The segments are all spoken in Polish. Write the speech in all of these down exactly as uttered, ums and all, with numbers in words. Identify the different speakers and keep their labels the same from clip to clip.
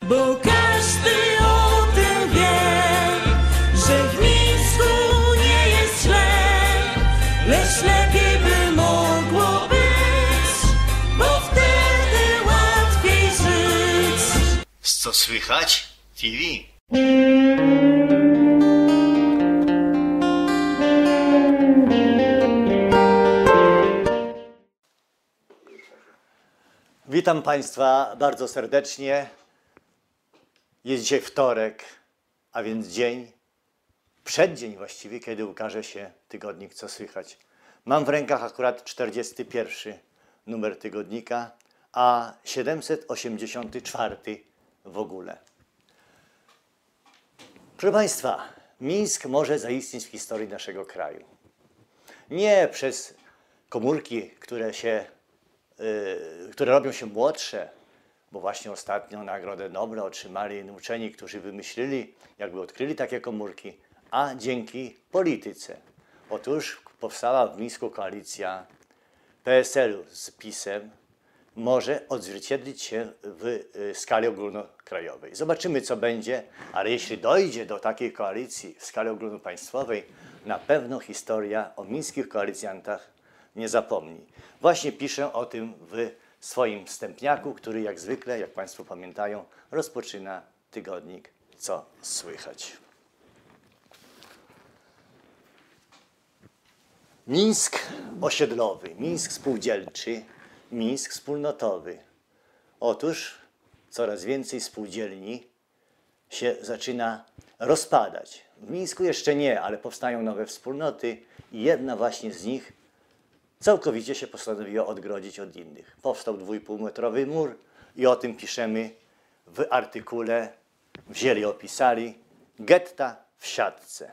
Speaker 1: bo każdy o tym wie, że w Mińsku nie jest źle, lecz lepiej by mogło być, bo wtedy łatwiej żyć.
Speaker 2: Co słychać? T V. Witam Państwa bardzo serdecznie. Jest dzisiaj wtorek, a więc dzień, przeddzień właściwie, kiedy ukaże się tygodnik Co Słychać. Mam w rękach akurat czterdziesty pierwszy numer tygodnika, a siedemset osiemdziesiąty czwarty w ogóle. Proszę Państwa, Mińsk może zaistnieć w historii naszego kraju. Nie przez komórki, które się Yy, które robią się młodsze, bo właśnie ostatnio Nagrodę Nobla otrzymali uczeni, którzy wymyślili, jakby odkryli takie komórki, a dzięki polityce. Otóż powstała w Mińsku koalicja P S L-u z PiS-em, może odzwierciedlić się w skali ogólnokrajowej. Zobaczymy, co będzie, ale jeśli dojdzie do takiej koalicji w skali ogólnopaństwowej, na pewno historia o mińskich koalicjantach nie zapomni. Właśnie piszę o tym w swoim wstępniaku, który jak zwykle, jak Państwo pamiętają, rozpoczyna tygodnik Co Słychać. Mińsk osiedlowy, Mińsk spółdzielczy, Mińsk wspólnotowy. Otóż coraz więcej spółdzielni się zaczyna rozpadać. W Mińsku jeszcze nie, ale powstają nowe wspólnoty i jedna właśnie z nich całkowicie się postanowiła odgrodzić od innych. Powstał dwójpółmetrowy mur i o tym piszemy w artykule, wzięli, opisali, getta w siatce.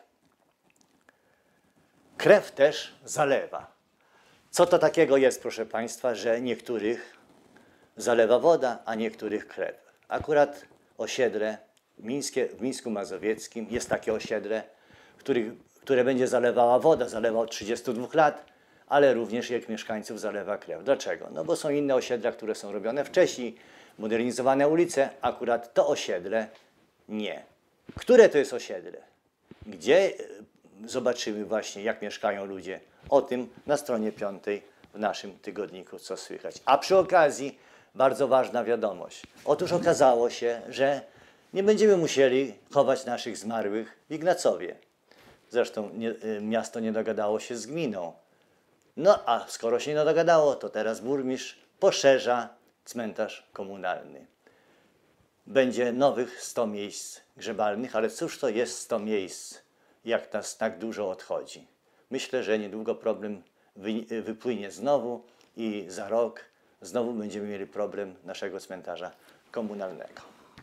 Speaker 2: Krew też zalewa. Co to takiego jest, proszę Państwa, że niektórych zalewa woda, a niektórych krew? Akurat osiedle mińskie, w Mińsku Mazowieckim jest takie osiedle, który, które będzie zalewała woda, zalewa od trzydziestu dwóch lat, ale również jak mieszkańców zalewa krew. Dlaczego? No bo są inne osiedla, które są robione wcześniej, modernizowane ulice, akurat to osiedle nie. Które to jest osiedle? Gdzie zobaczymy właśnie, jak mieszkają ludzie? O tym na stronie piątej w naszym tygodniku Co Słychać. A przy okazji bardzo ważna wiadomość. Otóż okazało się, że nie będziemy musieli chować naszych zmarłych w Ignacowie. Zresztą nie, miasto nie dogadało się z gminą. No a skoro się nie dogadało, to teraz burmistrz poszerza cmentarz komunalny. Będzie nowych sto miejsc grzebalnych, ale cóż to jest sto miejsc, jak nas tak dużo odchodzi? Myślę, że niedługo problem wy, wypłynie znowu i za rok znowu będziemy mieli problem naszego cmentarza komunalnego.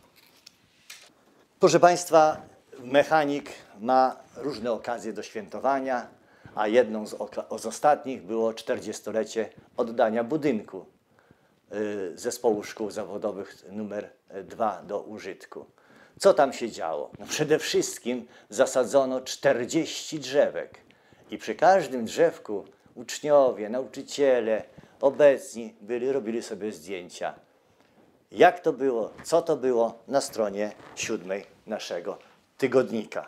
Speaker 2: Proszę Państwa, mechanik ma różne okazje do świętowania, a jedną z, z ostatnich było czterdziestolecie oddania budynku y, Zespołu Szkół Zawodowych numer dwa do użytku. Co tam się działo? No przede wszystkim zasadzono czterdzieści drzewek i przy każdym drzewku uczniowie, nauczyciele, obecni byli, robili sobie zdjęcia. Jak to było, co to było na stronie siódmej naszego tygodnika.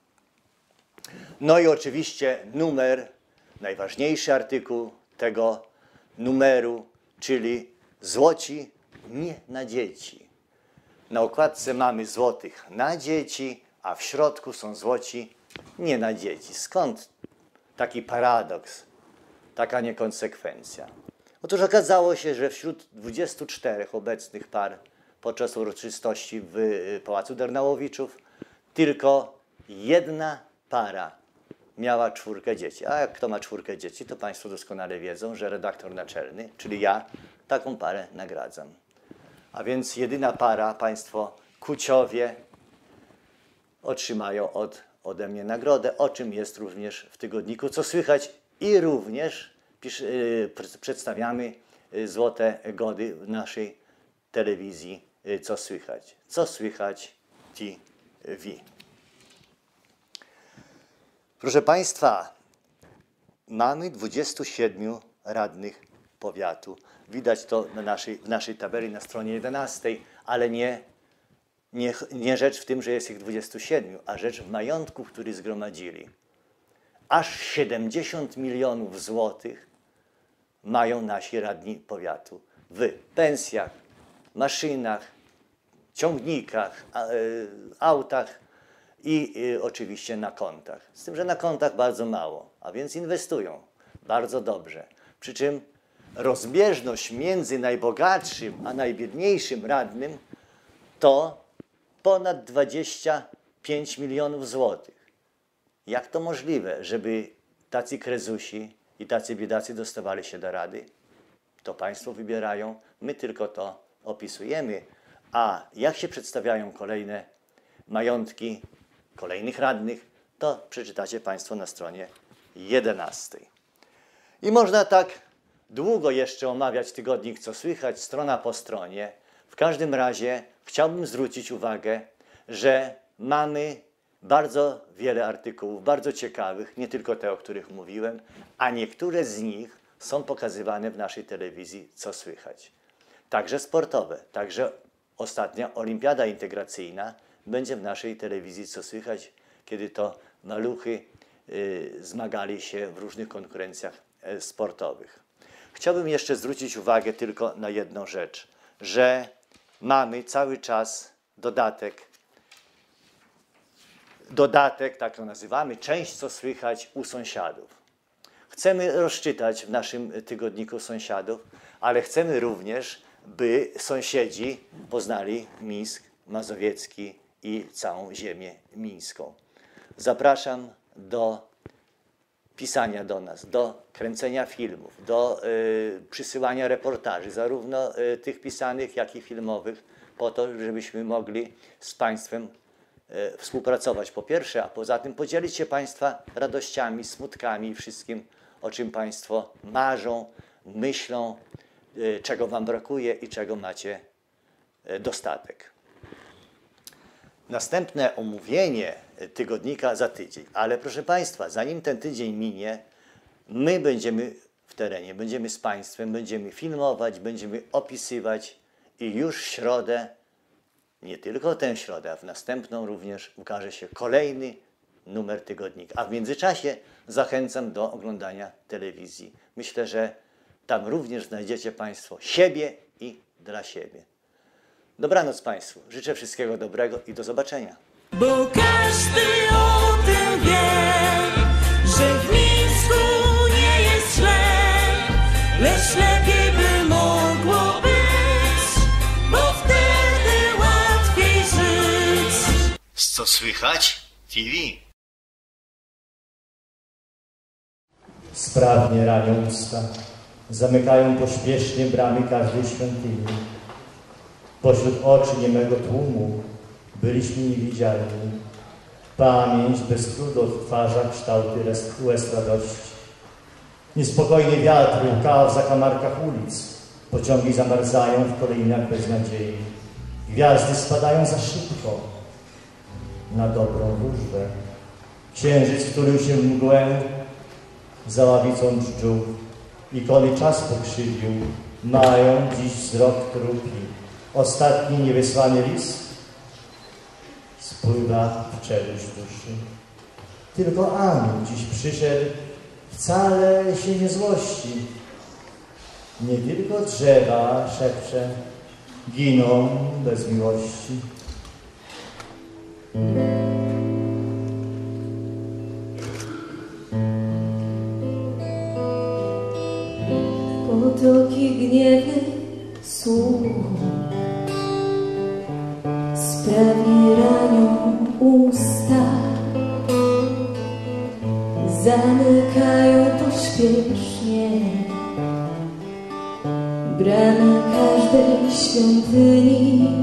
Speaker 2: No i oczywiście numer, najważniejszy artykuł tego numeru, czyli złoci nie na dzieci. Na okładce mamy złotych na dzieci, a w środku są złoci nie na dzieci. Skąd taki paradoks, taka niekonsekwencja? Otóż okazało się, że wśród dwudziestu czterech obecnych par podczas uroczystości w Pałacu Dernałowiczów tylko jedna para miała czwórkę dzieci. A jak kto ma czwórkę dzieci, to Państwo doskonale wiedzą, że redaktor naczelny, czyli ja, taką parę nagradzam. A więc jedyna para, Państwo Kuciowie, otrzymają od, ode mnie nagrodę, o czym jest również w tygodniku Co Słychać i również pisz, yy, przedstawiamy złote gody w naszej telewizji yy, Co Słychać. Co Słychać T V. Proszę Państwa, mamy dwudziestu siedmiu radnych powiatu. Widać to na naszej, w naszej tabeli na stronie jedenastej, ale nie Nie, nie rzecz w tym, że jest ich dwudziestu siedmiu, a rzecz w majątku, który zgromadzili. Aż siedemdziesiąt milionów złotych mają nasi radni powiatu w pensjach, maszynach, ciągnikach, autach i oczywiście na kontach. Z tym, że na kontach bardzo mało, a więc inwestują bardzo dobrze. Przy czym rozbieżność między najbogatszym a najbiedniejszym radnym to ponad dwadzieścia pięć milionów złotych. Jak to możliwe, żeby tacy krezusi i tacy biedacy dostawali się do rady? To państwo wybierają, my tylko to opisujemy. A jak się przedstawiają kolejne majątki kolejnych radnych, to przeczytacie państwo na stronie jedenastej. I można tak długo jeszcze omawiać tygodnik Co Słychać, strona po stronie. W każdym razie chciałbym zwrócić uwagę, że mamy bardzo wiele artykułów, bardzo ciekawych, nie tylko te, o których mówiłem, a niektóre z nich są pokazywane w naszej telewizji Co Słychać. Także sportowe, także ostatnia olimpiada integracyjna będzie w naszej telewizji Co Słychać, kiedy to maluchy y, zmagali się w różnych konkurencjach y, sportowych. Chciałbym jeszcze zwrócić uwagę tylko na jedną rzecz, że mamy cały czas dodatek, dodatek, tak to nazywamy, część Co Słychać u sąsiadów. Chcemy rozczytać w naszym tygodniku sąsiadów, ale chcemy również, by sąsiedzi poznali Mińsk Mazowiecki i całą ziemię mińską. Zapraszam do pisania do nas, do kręcenia filmów, do y, przysyłania reportaży, zarówno y, tych pisanych, jak i filmowych, po to, żebyśmy mogli z państwem y, współpracować po pierwsze, a poza tym podzielić się państwa radościami, smutkami i wszystkim, o czym państwo marzą, myślą, y, czego wam brakuje i czego macie y, dostatek. Następne omówienie tygodnika za tydzień. Ale proszę państwa, zanim ten tydzień minie, my będziemy w terenie, będziemy z państwem, będziemy filmować, będziemy opisywać i już w środę, nie tylko tę środę, a w następną również ukaże się kolejny numer tygodnika. A w międzyczasie zachęcam do oglądania telewizji. Myślę, że tam również znajdziecie państwo siebie i dla siebie. Dobranoc państwu. Życzę wszystkiego dobrego i do zobaczenia.
Speaker 1: Bo każdy o tym wie, że w Mińsku nie jest źle, lecz lepiej by mogło być, bo wtedy łatwiej żyć.
Speaker 2: Z Co Słychać T V.
Speaker 3: Sprawnie ranią usta, zamykają pośpiesznie bramy każdej świątyni. Pośród oczu niemego tłumu byliśmy niewidzialni. Pamięć bez trudu odtwarza kształty łez radości. Niespokojny wiatr łka w zakamarkach ulic. Pociągi zamarzają w kolejnach bez nadziei. Gwiazdy spadają za szybko na dobrą wróżbę. Księżyc wtórzył się w mgłę za ławicą dżdżów. Ikony czas pokrzywił, mają dziś wzrok trupi. Ostatni niewysłany list spływa w czeluść duszy. Tylko anioł dziś przyszedł, wcale się nie złości. Nie tylko drzewa, szepcze, giną bez miłości.
Speaker 4: Potoki gniewy słów sprawnie ranią usta, zamykają pośpiesznie bramy każdej świątyni.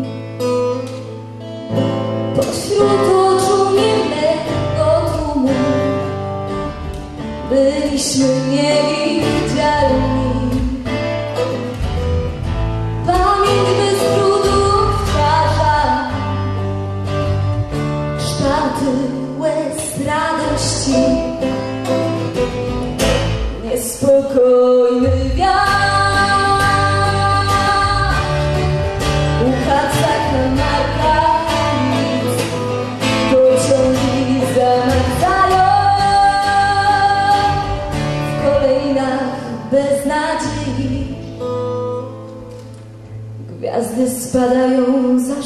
Speaker 4: Pośród oczu niemego tłumu byliśmy niewidzialni. Pamięć bez trudu odtwarza kształty łez radości. Niespokojny wiatr ucha w zakamarkach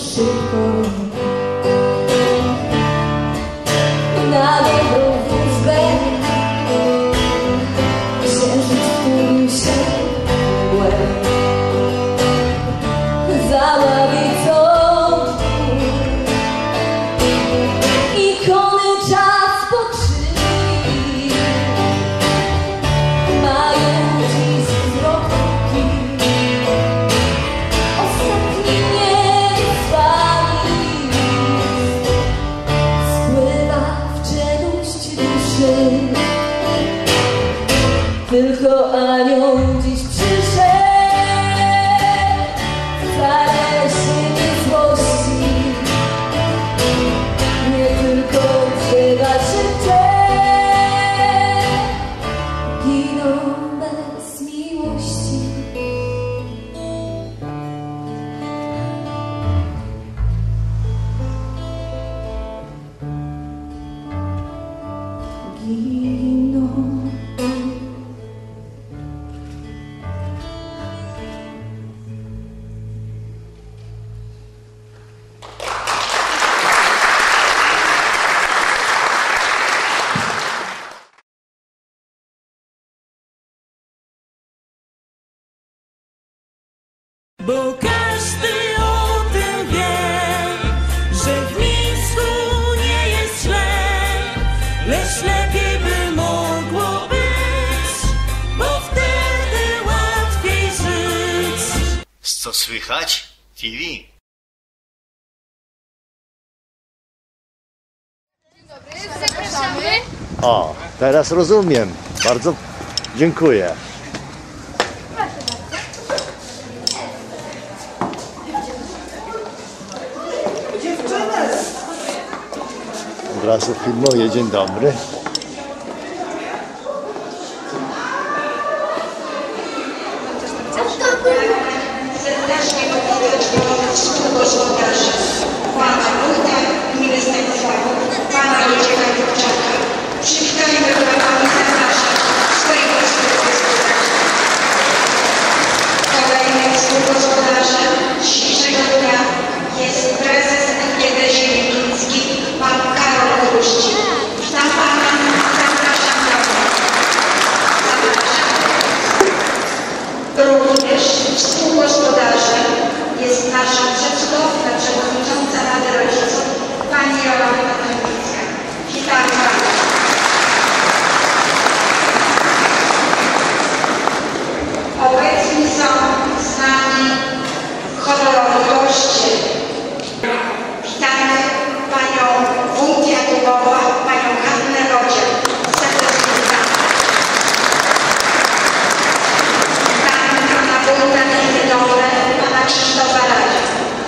Speaker 4: szybko. Na dobrą wróżbę księżyc wtulił się w łeb. Za ławicą ikony czas pokrzywi, mają dziś wzroki. Ostatni niezwany spływa w czeluść duszy. Tylko anioł dziś przyszedł w zalesie złości. Nie tylko drzewa szepcze giną bez miłości. Giną.
Speaker 1: Bo każdy o tym wie, że w Mińsku nie jest źle, lecz lepiej by mogło być, bo wtedy łatwiej żyć.
Speaker 2: Co słychać? T V.
Speaker 5: Zapraszamy.
Speaker 2: O, teraz rozumiem. Bardzo dziękuję. Od razu filmuję. Dzień dobry.
Speaker 6: Serdecznie wspólnego gospodarza, pana wójta gminy Stanisława, pana Wojciecha Kurczaka. Przywitajmy pana Łukasza, swojego współgospodarza. Kolejnym współgospodarzem dzisiejszego dnia jest prezes N G D Ziemi Mińskiej, pan Karol Gruści. Witam pana, zapraszam do mnie. Zapraszam. Również współgospodarzem jest nasza przecudowna przewodnicząca Rady Rodziców, pani Jolanta Nowicka. Witam pana. Obecni są z nami honorowi goście. Witamy panią wójt Jakubowa, panią Hannę Rodziak. Serdecznie witamy. Witamy pana wójta Gminy Dobre, pana Krzysztofa Radzia.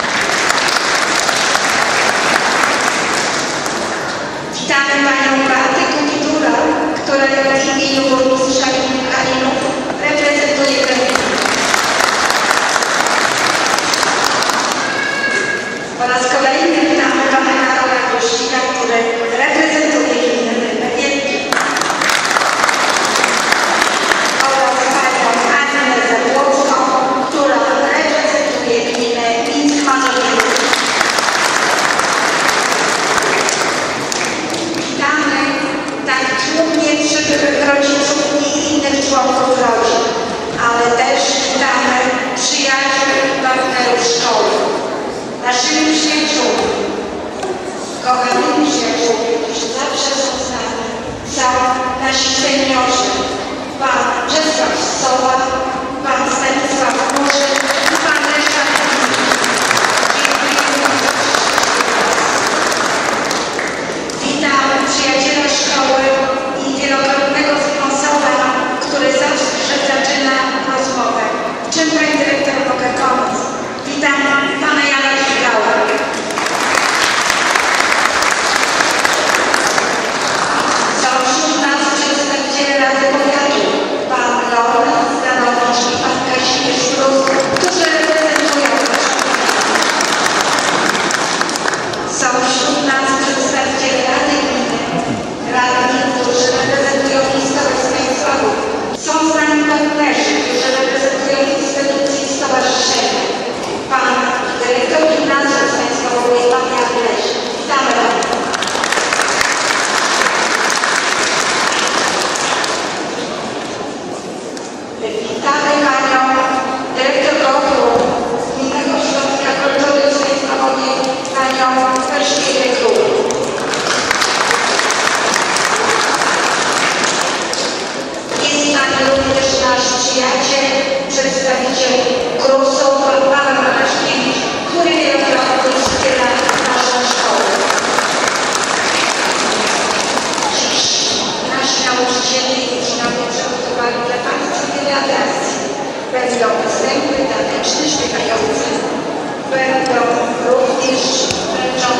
Speaker 6: Witamy panią Beatę Kukitura, która w imieniu burmistrza gminy Kalinów reprezentuje tę gminę. Po raz kolejny witamy pana Karola Gruścika, który reprezentuje gminę Rybę-Wielkie. Oraz panią Annę Zabłocką, która reprezentuje gminę Mińsk-Mazowieckie. Witamy tak tłumnie przybyłych rodziców i innych członków rodzin, ale też witamy przyjaciół i partnerów szkoły. Naszymi przyjaciółmi, kochanymi przyjaciółmi, którzy zawsze są z nami, są nasi seniorzy, pan Czesław Sowa, pan Stanisław Murzyn i pan Ryszard Kamiński. Dziękujemy za Witam przyjaciela szkoły i wielokrotnego sponsora, który zawsze zaczyna rozmowę. Czym pani dyrektor mogę pomóc? Witam pana Jana Figała. Są wśród nas przedstawiciele Rady Powiatu, pan Laurent Zdanowy. Katedrą Perszkiej Królu. Jest z nami również nasz przyjaciel, przedstawiciel KRUS-u, pan Paweł Maraszkiewicz, który wielokrotnie wspiera naszą szkołę. Dziś nasi nauczyciele i uczniowie przygotowali dla Państwa wiele atrakcji. Będą występy taneczne, śpiewające, będą również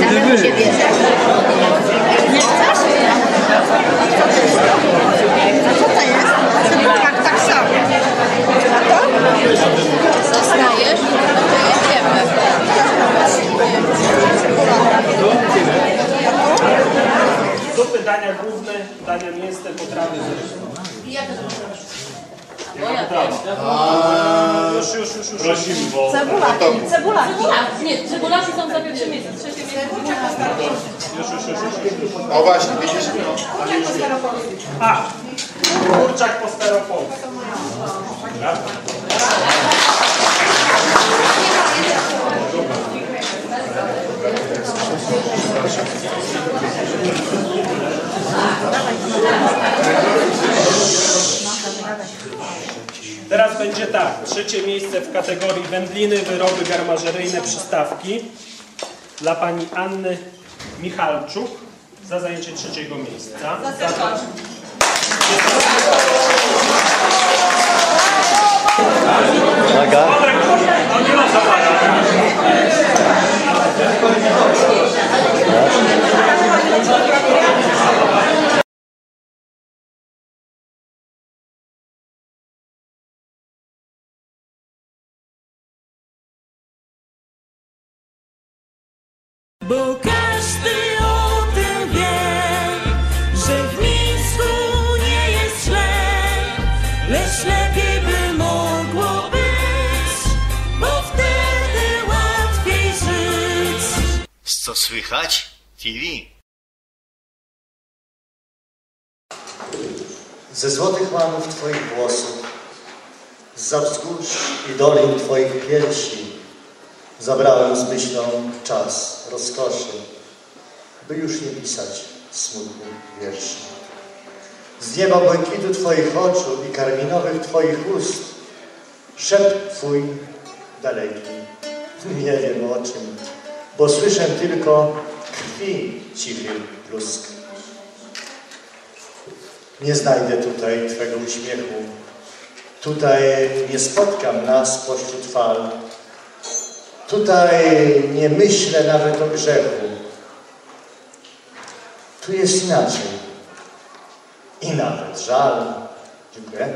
Speaker 7: samemu się bierze. Nie chcesz? A co to jest? Tak, tak samo. A to? Zostajesz? To jedziemy.
Speaker 8: Zupy, dania główne, dania mięsne, potrawy. Już, już, już, już. Prosimy, bo...
Speaker 7: Cebulaki. Cebulaki.
Speaker 9: Nie, cebulaki są za pierwsze miejsce. Trzecie miejsce.
Speaker 8: Już, już, już, już, już.
Speaker 10: O właśnie, widzisz?
Speaker 8: A! Kurczak po steropolu. Teraz będzie tak, trzecie miejsce w kategorii wędliny, wyroby garmażeryjne, przystawki dla pani Anny Michalczuk za zajęcie trzeciego miejsca. Za...
Speaker 2: Uwaga.
Speaker 8: No nie ma zabrania.
Speaker 1: Bo każdy o tym wie, że w Mińsku nie jest źle, lecz lepiej by mogło być, bo wtedy łatwiej żyć.
Speaker 2: Co słychać? T V. Ze złotych łanów Twoich włosów, zza wzgórz i dolin Twoich piersi, zabrałem z myślą czas rozkoszy, by już nie pisać smutnych wierszy. Z nieba błękitu Twoich oczu i karminowych Twoich ust, szept Twój daleki, nie wiem o czym, bo słyszę tylko krwi cichy plusk. Nie znajdę tutaj Twego uśmiechu, tutaj nie spotkam nas pośród fal, tutaj nie myślę nawet o grzechu. Tu jest inaczej. I nawet żal. Dziękuję.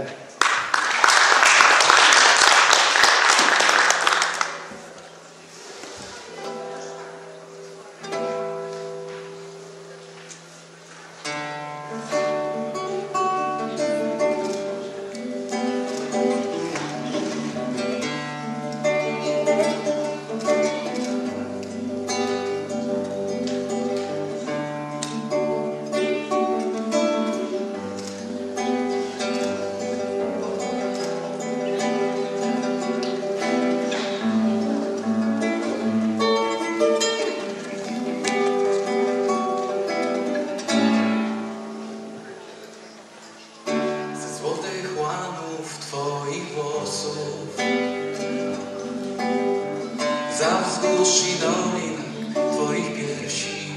Speaker 11: za wzgórz i dolin Twoich piersi.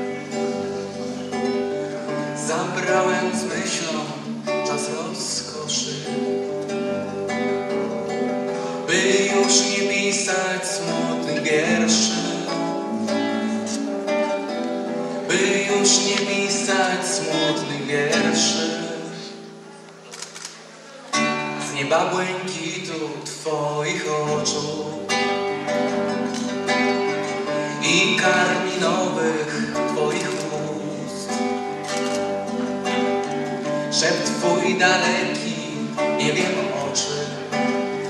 Speaker 11: Zabrałem z myślą czas rozkoszy, by już nie pisać smutnych wierszy, by już nie pisać smutnych wierszy. Z nieba błękitu Twoich oczu i karminowych Twoich ust, szept Twój daleki, nie wiem o czym,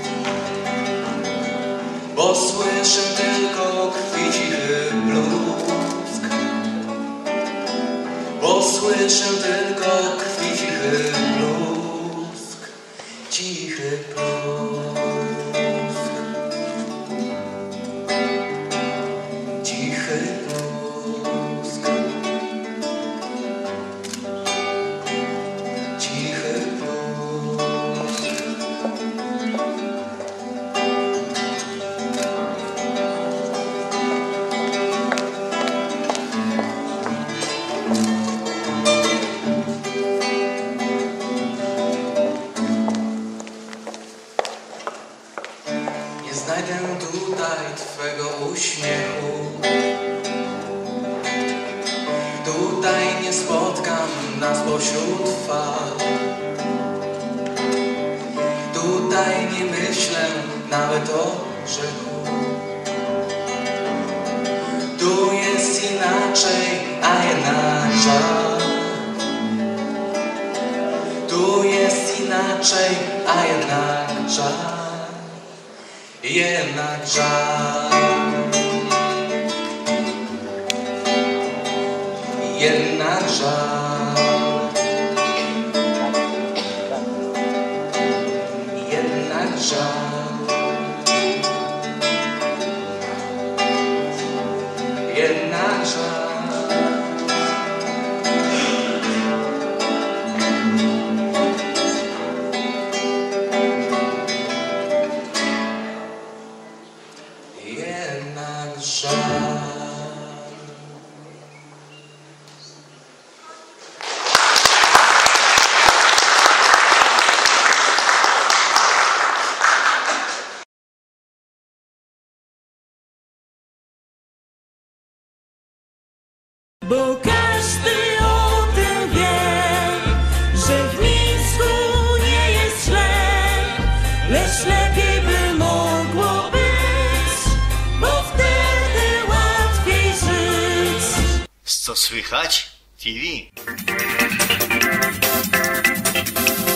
Speaker 11: bo słyszę tylko krwi cichy plusk, bo słyszę tylko krwi cichy plusk, cichy plusk. spotkam nas pośród fal. Tutaj nie myślę nawet o grzechu. Tu jest inaczej, a jednak żal. Tu jest inaczej, a jednak żal. Jednak żal. Jednak żal. Jednak żal. Jednak żal. Jednak żal.
Speaker 1: Bo każdy o tym wie, że w Mińsku nie jest źle, lecz lepiej by mogło być, bo wtedy łatwiej żyć.
Speaker 2: Co słychać? T V.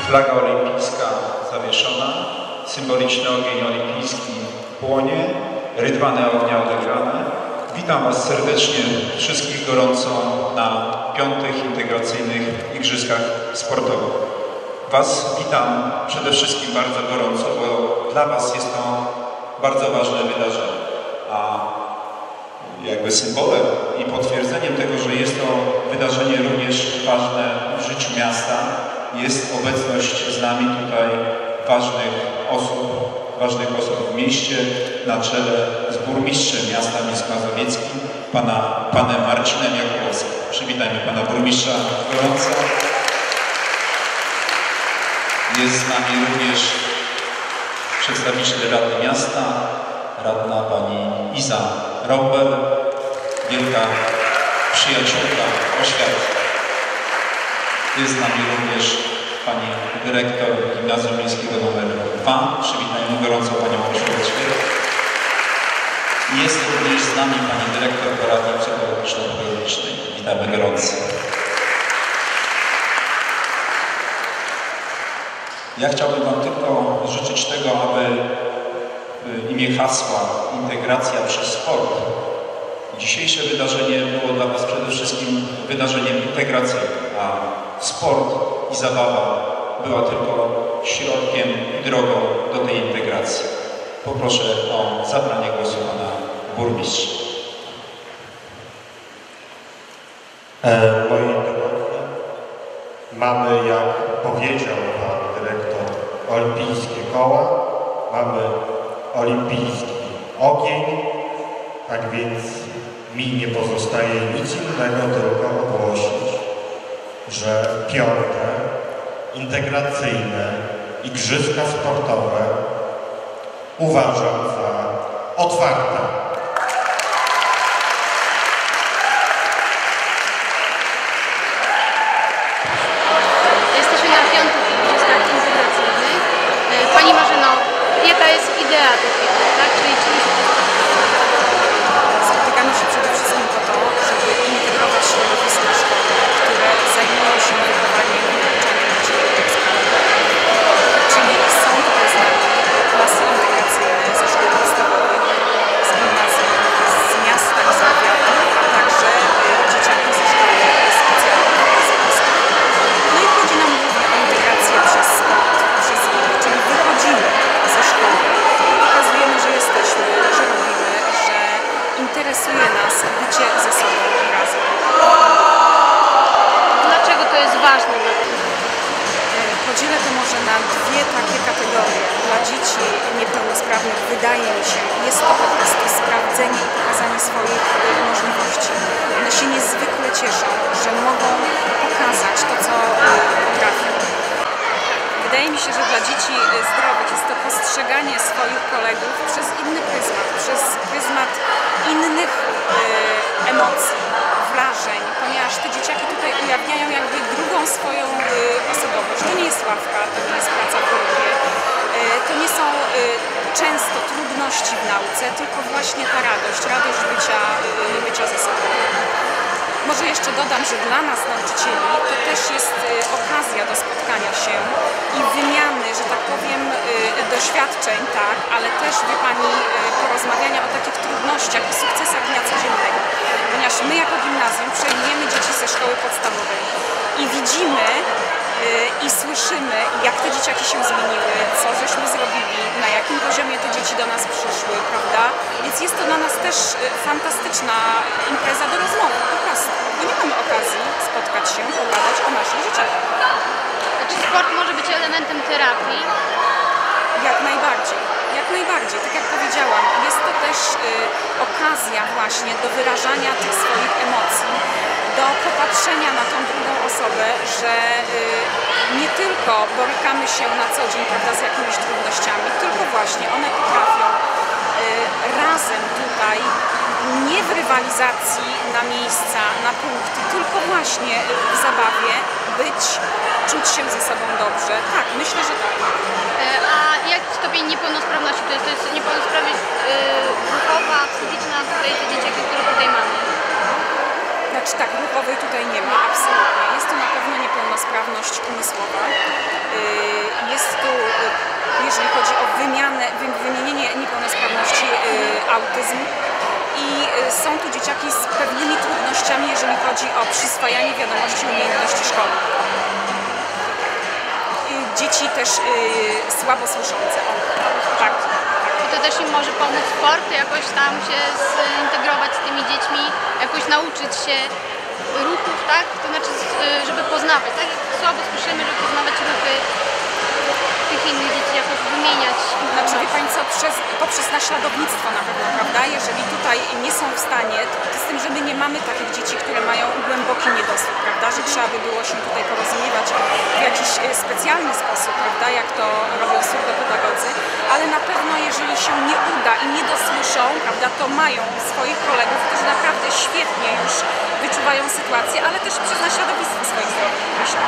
Speaker 10: Flaga olimpijska zawieszona, symboliczny ogień olimpijski płonie, rydwany ognia odegrane. Witam Was serdecznie, wszystkich gorąco na piątych integracyjnych Igrzyskach Sportowych. Was witam przede wszystkim bardzo gorąco, bo dla Was jest to bardzo ważne wydarzenie. A jakby symbolem i potwierdzeniem tego, że jest to wydarzenie również ważne w życiu miasta, jest obecność z nami tutaj ważnych osób, ważnych osób w mieście, na czele z burmistrzem miasta Mińsk Mazowieckim, pana, panem Marcinem Jakubowskim. Przywitajmy pana burmistrza gorąco. Jest z nami również przedstawiciel Rady Miasta, radna pani Iza Robel, wielka przyjaciółka oświaty. Jest z nami również pani dyrektor Gimnazjum Miejskiego numer dwa. Przywitajmy gorąco panią Olszewicz. Jest również z nami pani dyrektor Rady Psychologiczno-Pedagogicznej. Witamy gorąco. Ja chciałbym Wam tylko życzyć tego, aby w imię hasła integracja przez sport dzisiejsze wydarzenie było dla Was przede wszystkim wydarzeniem integracyjnym, a sport i zabawa była tylko środkiem i drogą do tej integracji. Poproszę o zabranie głosu pana burmistrza.
Speaker 12: E, moi drodzy, mamy, jak powiedział pan dyrektor, olimpijskie koła, mamy olimpijski ogień, tak więc mi nie pozostaje nic innego, tylko ogłosić, że piąte integracyjne Igrzyska Sportowe uważam za otwarte.
Speaker 5: Jesteśmy na piątych Igrzyskach Integracyjnych. Pani Marzeno, jaka jest idea tych igrzysk, tak? Czyli czym się
Speaker 13: Spotykamy się przede wszystkim po to, żeby integrować środowiska szkolne, które zajmują się wychowaniem i nauczaniem dzieci eksploatowanych. Czyli są tutaj z nami klasy integracyjne ze szkół podstawowych, z gimnazjum, z miasta i z powiatu, a także dzieciaki ze szkoły specjalnej z Polski. No i chodzi nam głównie o integrację przez sport, przez gry, czyli wychodzimy ze szkoły, pokazujemy, że jesteśmy, że robimy, że interesuje nas bycie ze sobą razem.
Speaker 5: Dlaczego to jest ważne?
Speaker 13: Podzielę to może na dwie takie kategorie. Dla dzieci niepełnosprawnych wydaje mi się, jest to po prostu sprawdzenie i pokazanie swoich możliwości. One się niezwykle cieszą, że mogą pokazać to, co potrafią. Wydaje mi się, że dla dzieci zdrowych jest to postrzeganie swoich kolegów przez inny pryzmat, przez pryzmat innych y, emocji, wrażeń, ponieważ te dzieciaki tutaj ujawniają jakby drugą swoją y, osobowość. To nie jest ławka, to nie jest praca w grupie, y, to nie są y, często trudności w nauce, tylko właśnie ta radość, radość bycia, y, bycia ze sobą. Może jeszcze dodam, że dla nas, nauczycieli, to też jest y, okazja do spotkania się i wymiany, że tak powiem, y, doświadczeń, tak, ale też, wie Pani, y, porozmawiania o takich trudnościach i sukcesach dnia codziennego. Ponieważ my jako gimnazjum przejmujemy dzieci ze szkoły podstawowej i widzimy y, i słyszymy, jak te dzieciaki się zmieniły, co żeśmy zrobili, na jakim poziomie te dzieci do nas przyszły, prawda? Więc jest to dla nas też y, fantastyczna impreza do rozmowy, po prostu. Bo nie mamy okazji spotkać się, pogadać o naszych dzieciakach.
Speaker 5: Czy sport może być elementem terapii?
Speaker 13: Jak najbardziej, jak najbardziej. Tak jak powiedziałam, jest to też y, okazja właśnie do wyrażania tych swoich emocji, do popatrzenia na tą drugą osobę, że y, nie tylko borykamy się na co dzień, prawda, z jakimiś trudnościami, tylko właśnie one potrafią y, razem tutaj, nie w rywalizacji na miejsca, na punkty, tylko właśnie w zabawie być, czuć się ze sobą dobrze. Tak, myślę, że tak.
Speaker 5: A jak stopień niepełnosprawności? To jest, to jest niepełnosprawność yy, ruchowa, psychiczna, tutaj te dzieciaki, które tutaj mamy?
Speaker 13: Znaczy tak, ruchowej tutaj nie ma, absolutnie. Jest to na pewno niepełnosprawność umysłowa. Jest tu, jeżeli chodzi o wymianę, wymienienie niepełnosprawności, autyzm. I są tu dzieciaki z pewnymi trudnościami, jeżeli chodzi o przyswajanie wiadomości i umiejętności szkolnych. Dzieci też słabo słyszące. Tak.
Speaker 5: I to też im może pomóc sport, jakoś tam się zintegrować z tymi dziećmi, jakoś nauczyć się ruchów, tak? To znaczy, żeby poznawać, tak? Jak słabo słyszymy, żeby poznawać ruchy tych innych dzieci, jakoś wymieniać.
Speaker 13: Znaczy, wie Pani co, przez, poprzez naśladownictwo na pewno, prawda? Jeżeli tutaj nie są w stanie, to z tym, że my nie mamy takich dzieci, które mają głęboki niedosłuch, prawda? Że trzeba by było się tutaj porozumiewać w jakiś specjalny sposób, prawda? Jak to robią surdopedagodzy, ale na pewno jeżeli się nie uda i nie dosłyszą, prawda, to mają swoich kolegów, którzy naprawdę świetnie już wyczuwają sytuację, ale też przez naśladownictwo swoich zdrowych, myślę.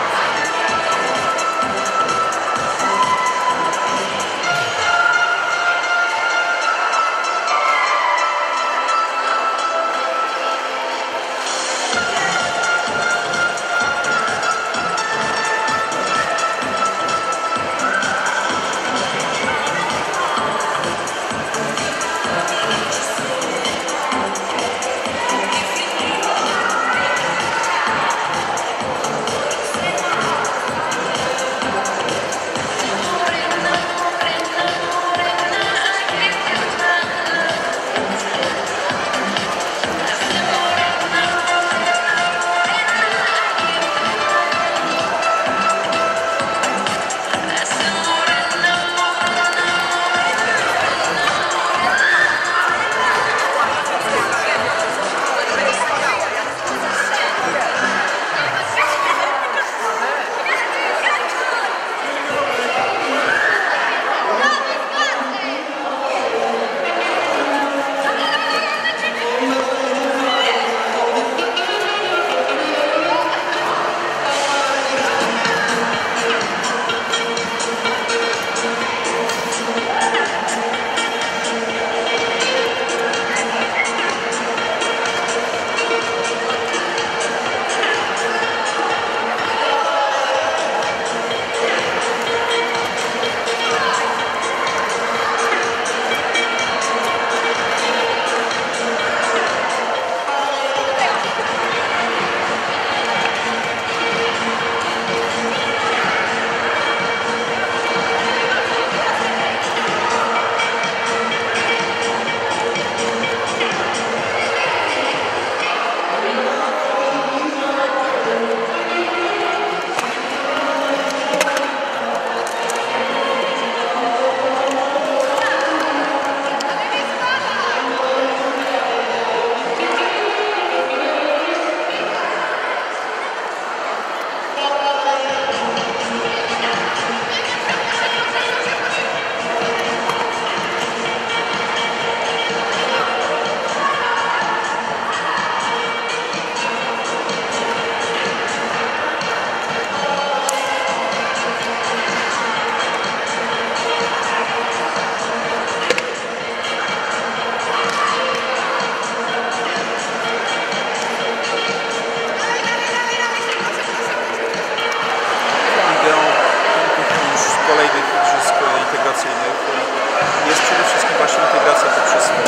Speaker 10: jest przede wszystkim właśnie integracja poprzez sport.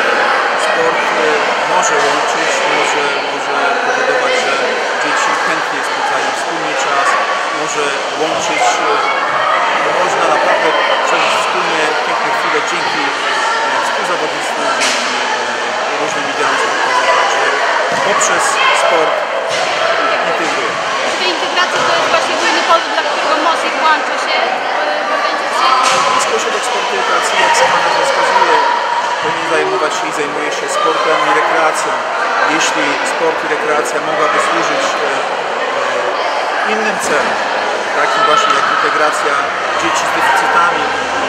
Speaker 10: Sport może łączyć, może, może powodować, że dzieci chętnie spędzają wspólnie czas, może łączyć, można naprawdę przeżyć wspólnie piękne chwile dzięki współzawodnictwu, dzięki różnym ideom sportowym, także poprzez sport integruje.
Speaker 5: Tej integracji to jest właśnie główny powód, dla którego MOSiK włącza się w organizację.
Speaker 10: Miejski Ośrodek Sportu i Rekreacji, jak sama nazwa wskazuje, powinien zajmować się i zajmuje się sportem i rekreacją. Jeśli sport i rekreacja mogłaby służyć e, e, innym celom, takim właśnie jak integracja dzieci z deficytami,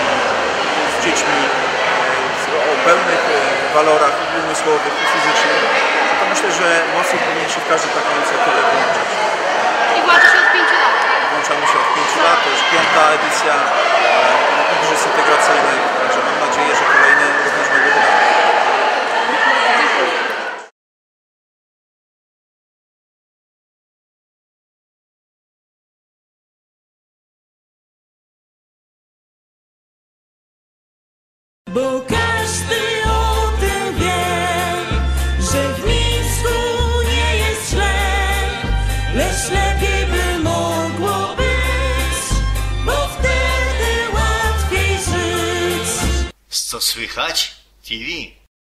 Speaker 10: z dziećmi e, o pełnych e, walorach umysłowych i fizycznych, to myślę, że MOSiK powinien się w każdą taką inicjatywę włączyć.
Speaker 5: I włącza się od pięciu lat.
Speaker 10: Włączamy się od pięciu lat, to już piąta edycja e, igrzysk integracyjnych, także mam nadzieję, że kolejne również będą wydane.
Speaker 1: Bo każdy o tym wie, że w Mińsku nie jest źle, lecz lepiej by mogło być, bo wtedy łatwiej żyć.
Speaker 2: Co słychać? T V.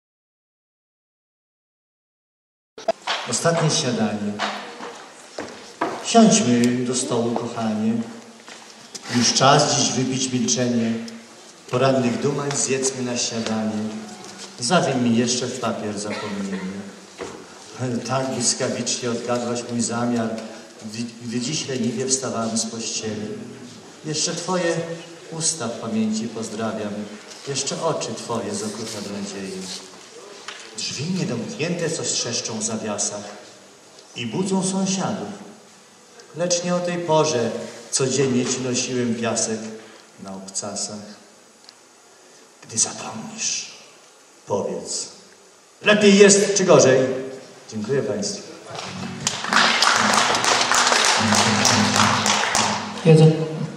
Speaker 3: Ostatnie śniadanie. Siądźmy do stołu, kochanie. Już czas dziś wypić milczenie. Porannych dumań zjedzmy na śniadanie. Zawiń mi jeszcze w papier zapomnienie. Tak błyskawicznie odgadłaś mój zamiar, gdy, gdy dziś leniwie wstawałem z pościeli. Jeszcze Twoje usta w pamięci pozdrawiam. Jeszcze oczy Twoje zakute nadziei. Drzwi niedomknięte coś trzeszczą w zawiasach i budzą sąsiadów. Lecz nie o tej porze codziennie Ci nosiłem piasek na obcasach. Gdy zapomnisz, powiedz, lepiej jest czy gorzej? Dziękuję Państwu.
Speaker 14: Jeden.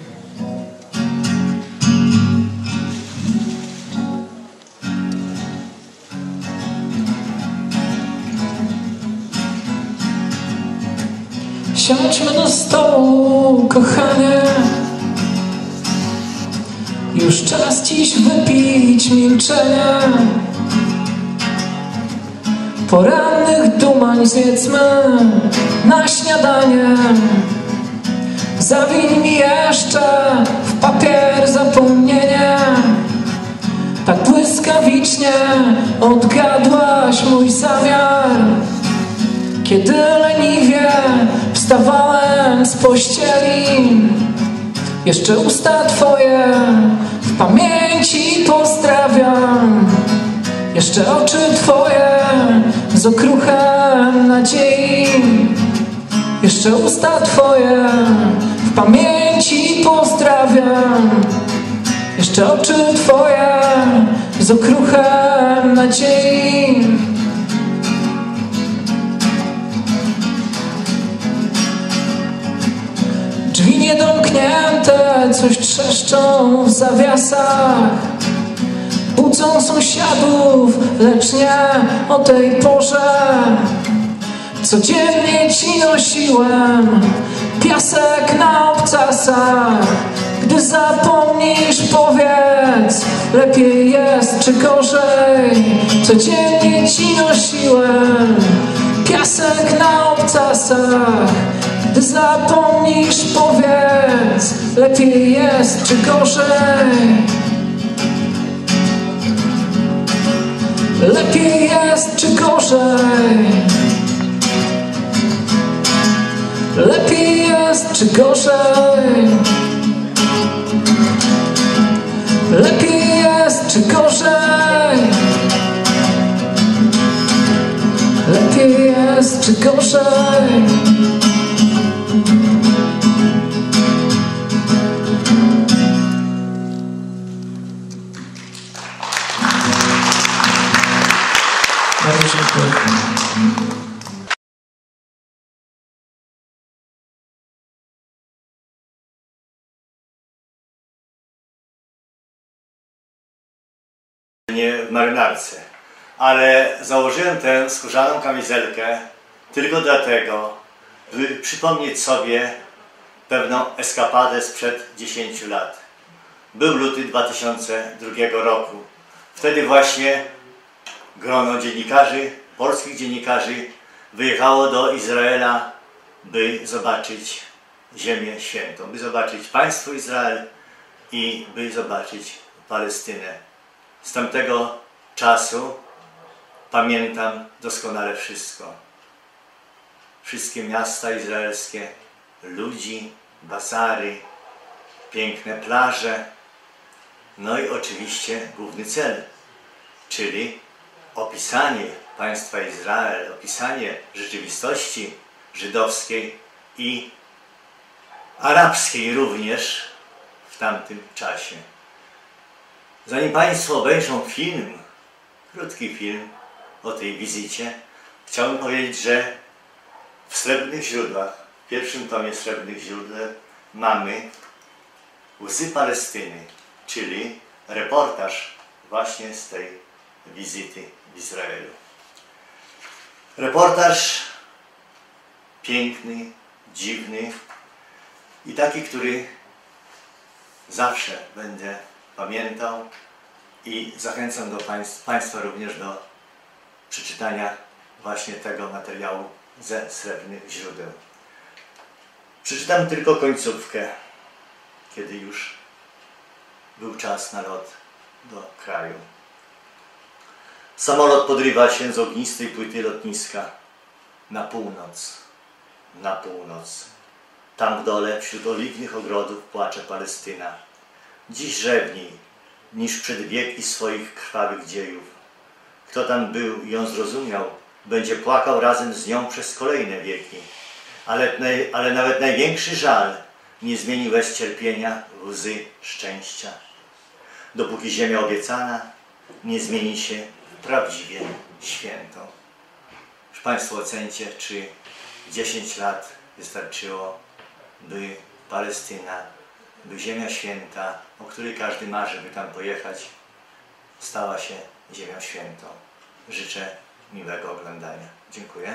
Speaker 14: Siądźmy do stołu, kochanie. Już czas dziś wypić milczenie. Porannych dumań zjedzmy na śniadanie. Zawiń mi jeszcze w papier zapomnienie. Tak błyskawicznie odgadłaś mój zamiar, kiedy leniwie wstawałem z pościeli. Jeszcze usta Twoje w pamięci pozdrawiam. Jeszcze oczy Twoje z okruchem nadziei. Jeszcze usta Twoje w pamięci pozdrawiam. Jeszcze oczy Twoje z okruchem nadziei. Drzwi niedomknięte coś trzeszczą w zawiasach. Budzą sąsiadów, lecz nie o tej porze. Codziennie Ci nosiłem piasek na obcasach. Gdy zapomnisz, powiedz, lepiej jest czy gorzej. Codziennie Ci nosiłem piasek na obcasach. Gdy zapomnisz, powiedz, lepiej jest czy gorzej. Lepiej jest czy gorzej. Lepiej jest czy gorzej. Lepiej jest czy gorzej. Lepiej jest czy gorzej. Bardzo dziękuję.
Speaker 2: Nie w marynarce, ale założyłem tę skórzaną kamizelkę tylko dlatego, by przypomnieć sobie pewną eskapadę sprzed dziesięciu lat. Był luty dwa tysiące drugiego roku. Wtedy właśnie grono dziennikarzy, polskich dziennikarzy wyjechało do Izraela, by zobaczyć Ziemię Świętą, by zobaczyć państwo Izrael i by zobaczyć Palestynę. Z tamtego czasu pamiętam doskonale wszystko. Wszystkie miasta izraelskie, ludzi, bazary, piękne plaże, no i oczywiście główny cel, czyli opisanie państwa Izrael, opisanie rzeczywistości żydowskiej i arabskiej również w tamtym czasie. Zanim Państwo obejrzą film, krótki film o tej wizycie, chciałbym powiedzieć, że w Srebrnych Źródłach, w pierwszym tomie Srebrnych Źródeł mamy Łzy Palestyny, czyli reportaż właśnie z tej wizyty w Izraelu. Reportaż piękny, dziwny i taki, który zawsze będę pamiętał i zachęcam do państw, Państwa również do przeczytania właśnie tego materiału ze srebrnych źródeł. Przeczytam tylko końcówkę, kiedy już był czas na lot do kraju. Samolot podrywa się z ognistej płyty lotniska na północ, na północ. Tam w dole, wśród oliwnych ogrodów, płacze Palestyna. Dziś rzewniej niż przed wieki swoich krwawych dziejów. Kto tam był i ją zrozumiał, będzie płakał razem z nią przez kolejne wieki. Ale, ale nawet największy żal nie zmieni łez cierpienia w łzy szczęścia. Dopóki ziemia obiecana nie zmieni się w prawdziwie świętą. Już Państwo ocencie, czy dziesięć lat wystarczyło, by Palestyna, by ziemia święta, o której każdy marzy, by tam pojechać, stała się ziemią świętą. Życzę miłego oglądania. Dziękuję.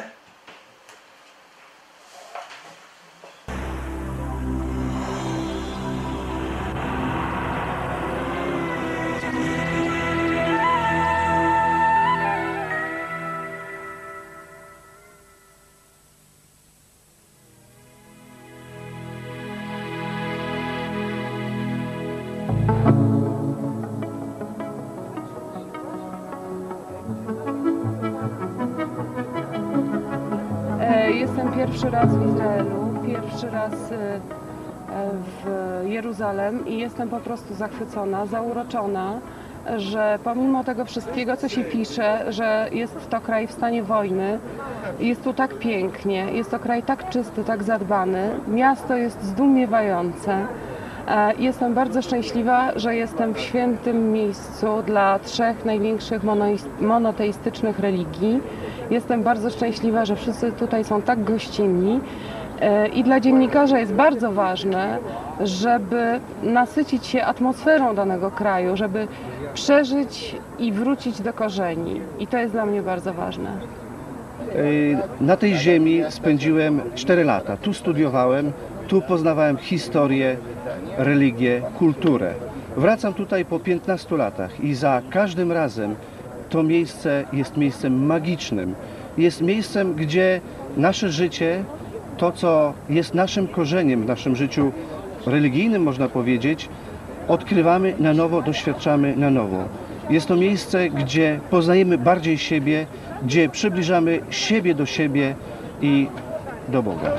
Speaker 15: Jestem pierwszy raz w Izraelu, pierwszy raz w Jeruzalem i jestem po prostu zachwycona, zauroczona, że pomimo tego wszystkiego, co się pisze, że jest to kraj w stanie wojny, jest tu tak pięknie, jest to kraj tak czysty, tak zadbany, miasto jest zdumiewające. Jestem bardzo szczęśliwa, że jestem w świętym miejscu dla trzech największych monoteistycznych religii. Jestem bardzo szczęśliwa, że wszyscy tutaj są tak gościnni i dla dziennikarza jest bardzo ważne, żeby nasycić się atmosferą danego kraju, żeby przeżyć i wrócić do korzeni. I to jest dla mnie bardzo ważne.
Speaker 16: Na tej ziemi spędziłem cztery lata. Tu studiowałem, tu poznawałem historię, religię, kulturę. Wracam tutaj po piętnastu latach i za każdym razem to miejsce jest miejscem magicznym. Jest miejscem, gdzie nasze życie, to co jest naszym korzeniem w naszym życiu religijnym, można powiedzieć, odkrywamy na nowo, doświadczamy na nowo. Jest to miejsce, gdzie poznajemy bardziej siebie, gdzie przybliżamy siebie do siebie i do Boga.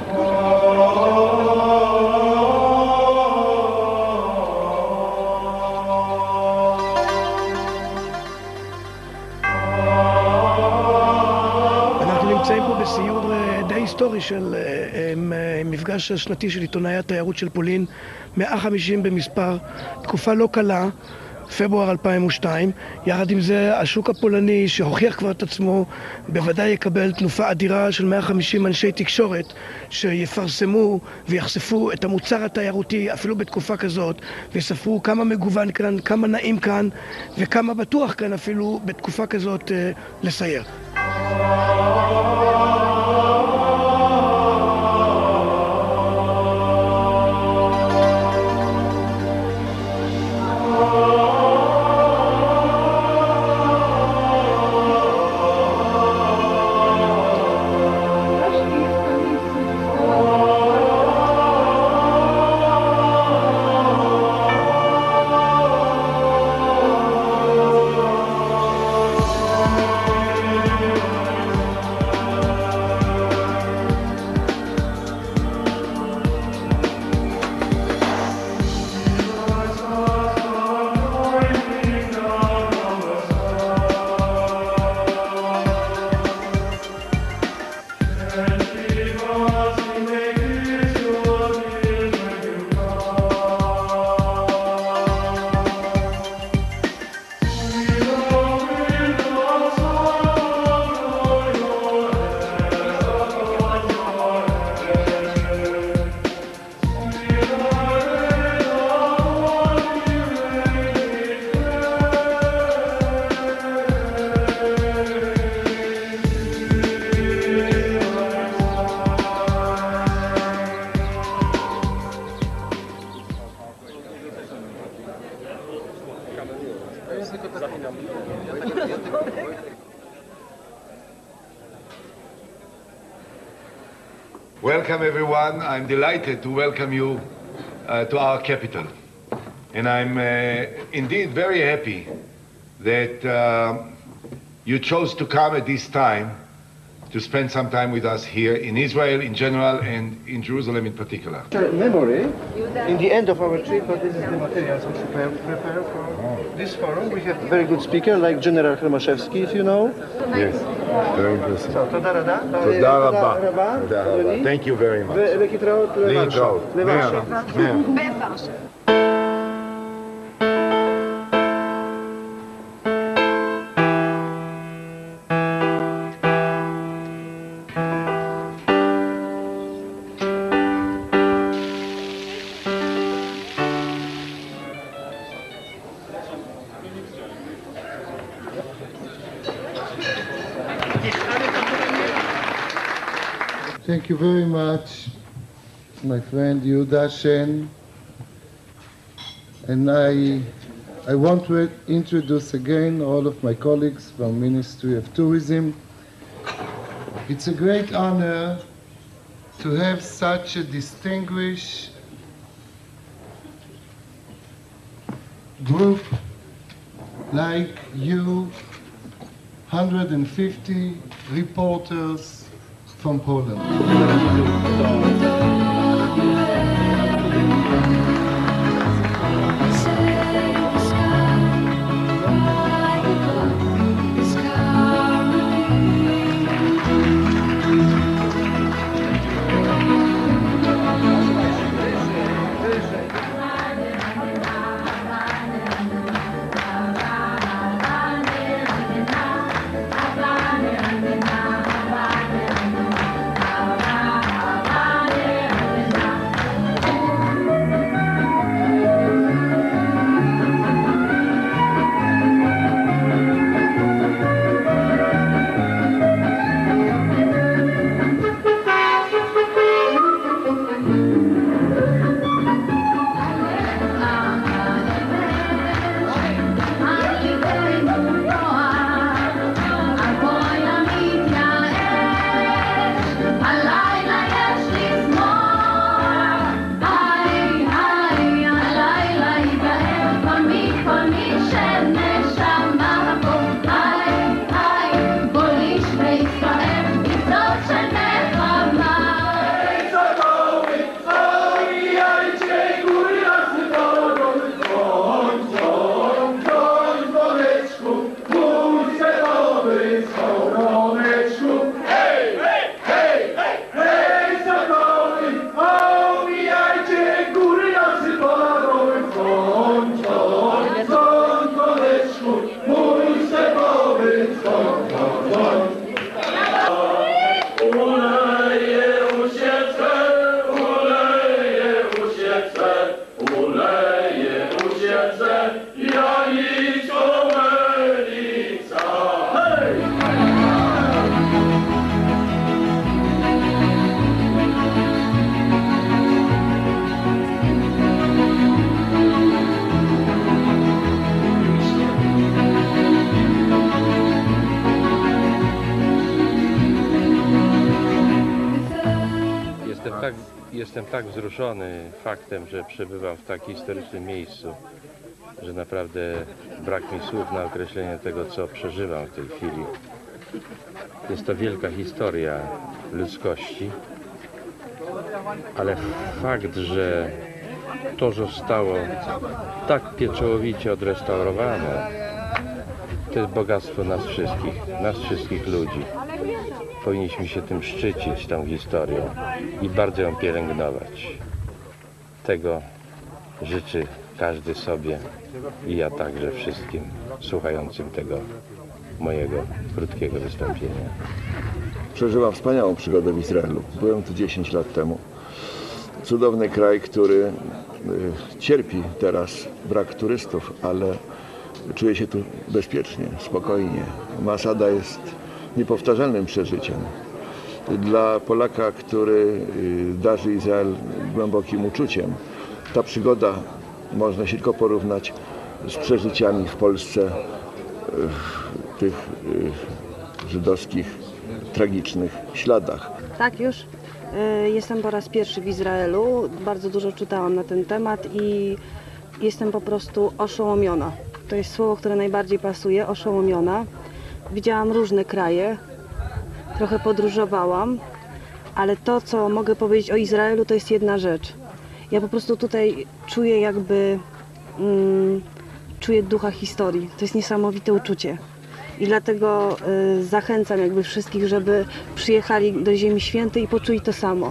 Speaker 17: נמצאים פה בסיור די היסטורי של מפגש השנתי של עיתונאי התיירות של פולין, מאה וחמישים במספר, תקופה לא קלה, פברואר אלפיים ושתיים. יחד עם זה השוק הפולני שהוכיח כבר את עצמו בוודאי יקבל תנופה אדירה של מאה וחמישים אנשי תקשורת שיפרסמו ויחשפו את המוצר התיירותי אפילו בתקופה כזאת, ויספרו כמה מגוון כאן, כמה נעים כאן וכמה בטוח כאן אפילו בתקופה כזאת לסייר.
Speaker 18: Welcome everyone. I'm delighted to welcome you uh, to our capital. And I'm uh, indeed very happy that uh, you chose to come at this time to spend some time with us here in Israel in general and in Jerusalem in particular.
Speaker 16: Memory, in the end of our trip, but this is the materials which we prepare for this forum. We have a very good speaker like General Hermaszewski, if you know.
Speaker 18: Yes, very interesting.
Speaker 16: So, toda rada.
Speaker 18: תודה רבה. תודה רבה. Thank you very much.
Speaker 16: ולהתראות לוורשה.
Speaker 18: לוורשה.
Speaker 16: לוורשה.
Speaker 19: Thank you very much, my friend Yehuda Shen. And I, I want to introduce again all of my colleagues from Ministry of Tourism. It's a great honor to have such a distinguished group like you, one hundred fifty reporters from Poland.
Speaker 20: Jestem tak wzruszony faktem, że przebywam w tak historycznym miejscu, że naprawdę brak mi słów na określenie tego, co przeżywam w tej chwili. Jest to wielka historia ludzkości, ale fakt, że to zostało tak pieczołowicie odrestaurowane, to jest bogactwo nas wszystkich, nas wszystkich ludzi. Powinniśmy się tym szczycić, tą historią i bardzo ją pielęgnować. Tego życzy każdy sobie i ja także wszystkim słuchającym tego mojego krótkiego wystąpienia.
Speaker 21: Przeżyłam wspaniałą przygodę w Izraelu. Byłem tu dziesięć lat temu. Cudowny kraj, który y, cierpi teraz brak turystów, ale czuje się tu bezpiecznie, spokojnie. Masada jest niepowtarzalnym przeżyciem. Dla Polaka, który darzy Izrael głębokim uczuciem, ta przygoda można się tylko porównać z przeżyciami w Polsce w tych żydowskich, tragicznych śladach.
Speaker 4: Tak, już jestem po raz pierwszy w Izraelu. Bardzo dużo czytałam na ten temat i jestem po prostu oszołomiona. To jest słowo, które najbardziej pasuje, oszołomiona. Widziałam różne kraje, trochę podróżowałam, ale to, co mogę powiedzieć o Izraelu, to jest jedna rzecz. Ja po prostu tutaj czuję jakby, mm, czuję ducha historii. To jest niesamowite uczucie. I dlatego y, zachęcam jakby wszystkich, żeby przyjechali do Ziemi Świętej i poczuli to samo.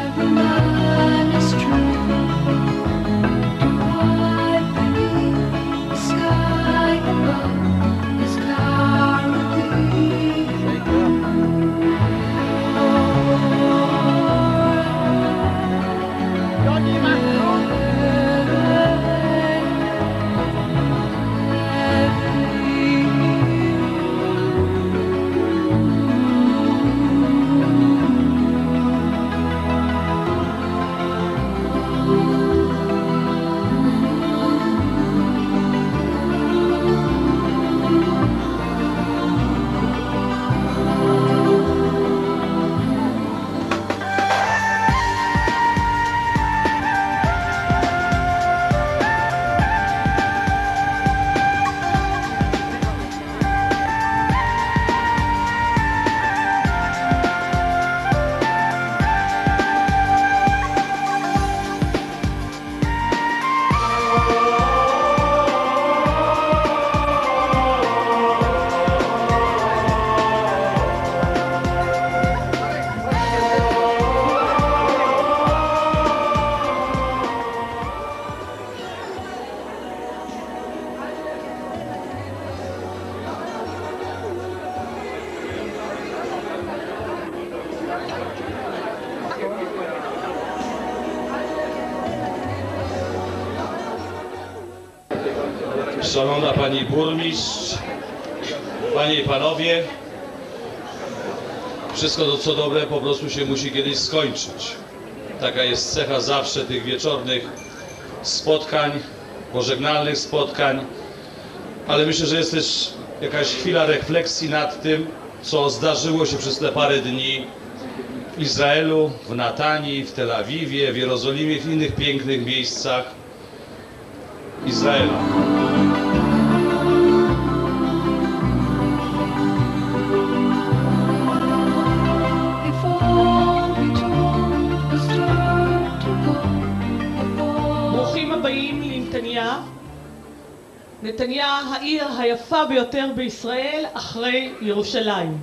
Speaker 22: Szanowna Pani Burmistrz, Panie i Panowie, wszystko to co dobre po prostu się musi kiedyś skończyć. Taka jest cecha zawsze tych wieczornych spotkań, pożegnalnych spotkań, ale myślę, że jest też jakaś chwila refleksji nad tym, co zdarzyło się przez te parę dni w Izraelu, w Natanii, w Tel Awiwie, w Jerozolimie, w innych pięknych miejscach Izraela.
Speaker 9: ברוכים הבאים לנתניה. נתניה העיר היפה ביותר בישראל אחרי ירושלים.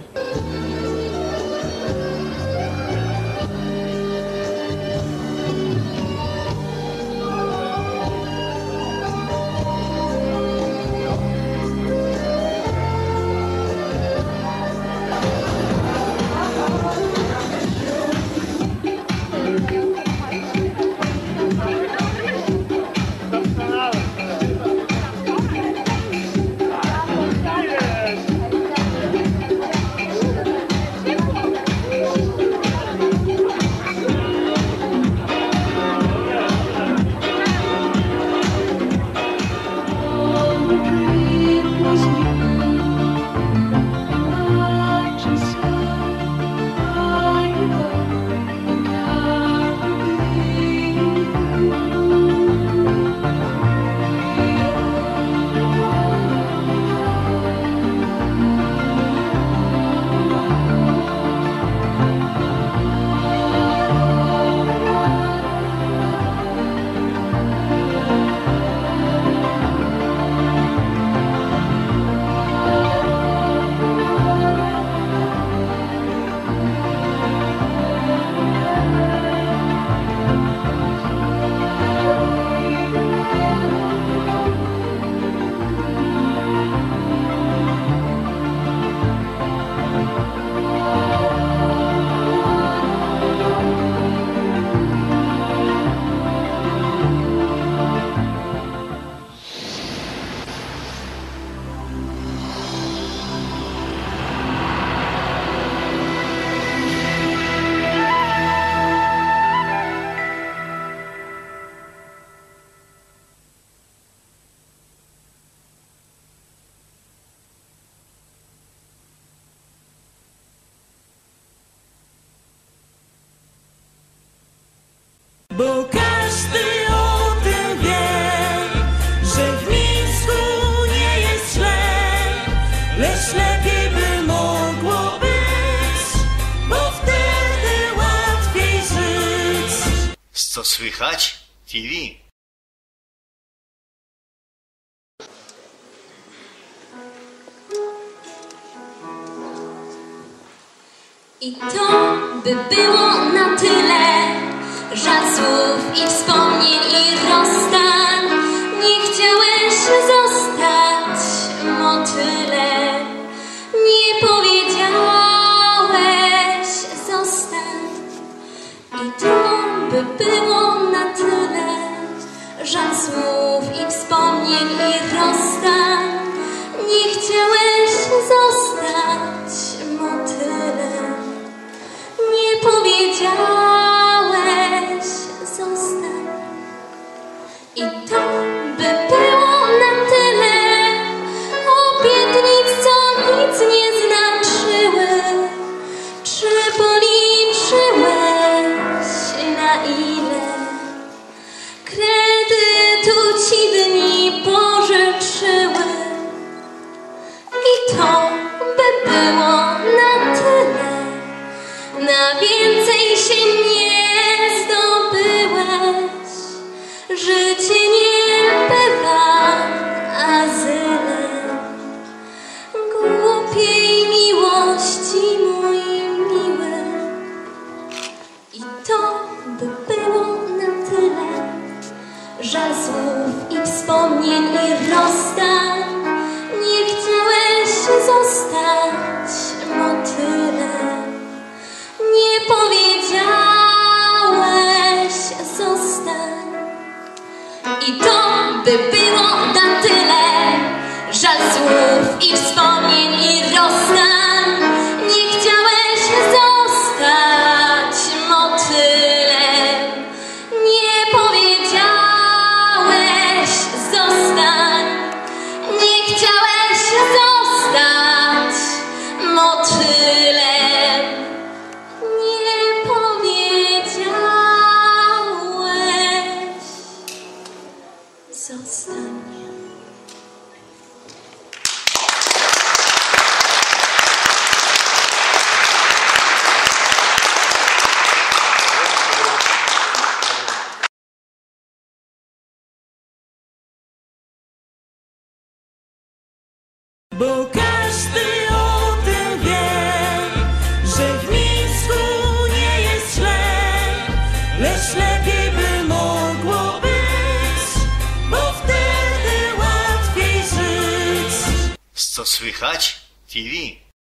Speaker 2: Co słychać? T V.
Speaker 6: I to by było na tyle, żal słów i wspomnień i rozstań. Nie chciałeś zostać motylem, nie powiedziałeś zostań. I to by było na tyle, żal słów i wspomnień i rozstań. Nie chciałeś zostać motylem, nie powiedziałeś zostań. I to by było na tyle obietnic, co nic nie znaczyły. Czy policzyłeś, na ile kredytu ci dni pożyczyły? I to by było na tyle, na więcej się nie zdobyłeś. Życie nie bywa azylem głupiej miłości, mój miły. I to by było na tyle, żal słów i wspomnień i rozstań. Nie chciałeś zostać motylem, nie powiedziałeś zostań. I to by było na tyle, żal słów i wspomnień i rozstań. Nie chciałeś zostać motylem, nie powiedziałeś zostań. Nie chciałeś zostać motylem, nie powiedziałeś zostań.
Speaker 1: Bo każdy o tym wie, że w Mińsku nie jest źle, lecz lepiej by mogło być, bo wtedy łatwiej żyć.
Speaker 2: Co słychać? T V.